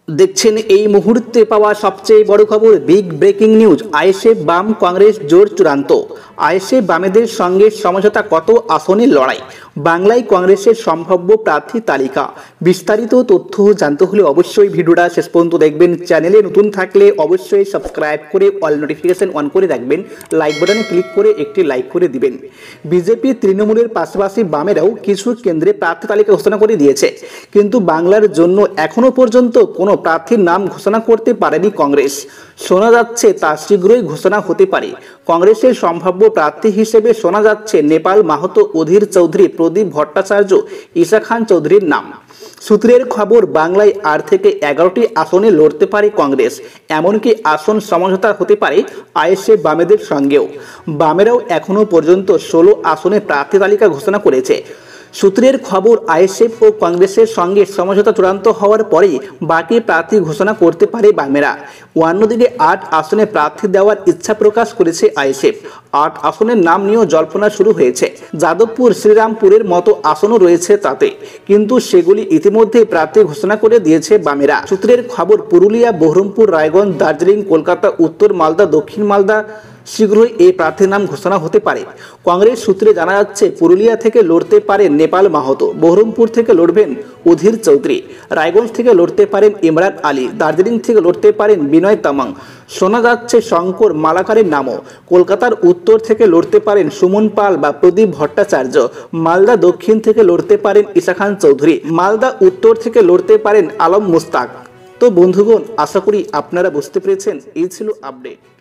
দেখছেন এই মুহূর্তে পাওয়া সবচেয়ে বড় খবর, বিগ ব্রেকিং নিউজ। আইএসএফ বাম কংগ্রেস জোর চূড়ান্ত। আইএসএফ বামেদের সঙ্গে সমঝোতা, কত আসনের লড়াই, বাংলায় কংগ্রেসের সম্ভাব্য প্রার্থী তালিকা। বিস্তারিত তথ্য জানতে হলে অবশ্যই ভিডিওটা শেষ পর্যন্ত দেখবেন। চ্যানেলে নতুন থাকলে অবশ্যই সাবস্ক্রাইব করে অল নোটিফিকেশন অন করে রাখবেন। লাইক বাটনে ক্লিক করে একটি লাইক করে দিবেন। বিজেপি তৃণমূলের পাশাপাশি বামেরাও কিছু কেন্দ্রে প্রার্থী তালিকা ঘোষণা করে দিয়েছে, কিন্তু বাংলার জন্য এখনো পর্যন্ত কোনো প্রার্থীর নাম ঘোষণা করতে পারেনি কংগ্রেস। শোনা যাচ্ছে তা শীঘ্রই ঘোষণা হতে পারে। কংগ্রেসের সম্ভাব্য প্রার্থী হিসেবে শোনা যাচ্ছে নেপাল মাহাতো, অধীর চৌধুরী, প্রদীপ ভট্টাচার্য, ঈশা খান চৌধুরীর নাম। সূত্রের খবর, বাংলায় 8 থেকে 11টি আসনে লড়তে পারে কংগ্রেস। এমনকি আসন সমঝোতা হতে পারে আইএসএফ বামেদের সঙ্গেও। বামেরাও এখনো পর্যন্ত 16 আসনে প্রার্থী তালিকা ঘোষণা করেছে। সূত্রের খবর, আইএসএফ ও কংগ্রেসের সঙ্গে সমঝোতা চূড়ান্ত হওয়ার পরেই বাকি প্রার্থী ঘোষণা করতে পারে বামেরা। অন্যদিকে 8 আসনে প্রার্থী দেওয়ার ইচ্ছা প্রকাশ করেছে আইএসএফ। 8 আসনের নাম নিয়েও জল্পনা শুরু হয়েছে। যাদবপুর, শ্রীরামপুরের মতো আসনও রয়েছে তাতে, কিন্তু সেগুলি ইতিমধ্যেই প্রার্থী ঘোষণা করে দিয়েছে বামেরা। সূত্রের খবর, পুরুলিয়া, বহরমপুর, রায়গঞ্জ, দার্জিলিং, কলকাতা, উত্তর মালদা, দক্ষিণ মালদা শীঘ্রই এই প্রার্থীর নাম ঘোষণা হতে পারে। কংগ্রেস সূত্রে জানা যাচ্ছে, পুরুলিয়া থেকে লড়তে পারেন নেপাল মাহাতো, বহরমপুর থেকে লড়বেন অধীর চৌধুরী, রায়গঞ্জ থেকে লড়তে পারেন ইমরান আলী, দার্জিলিং থেকে লড়তে পারেন বিনয় তামাং। শোনা যাচ্ছে শঙ্কর মালাকারের নামও। কলকাতার উত্তর থেকে লড়তে পারেন সুমন পাল বা প্রদীপ ভট্টাচার্য। মালদা দক্ষিণ থেকে লড়তে পারেন ঈশা খান চৌধুরী। মালদা উত্তর থেকে লড়তে পারেন আলম মুস্তাক। তো বন্ধুগণ, আশা করি আপনারা বুঝতে পেরেছেন। এই ছিল আপডেট।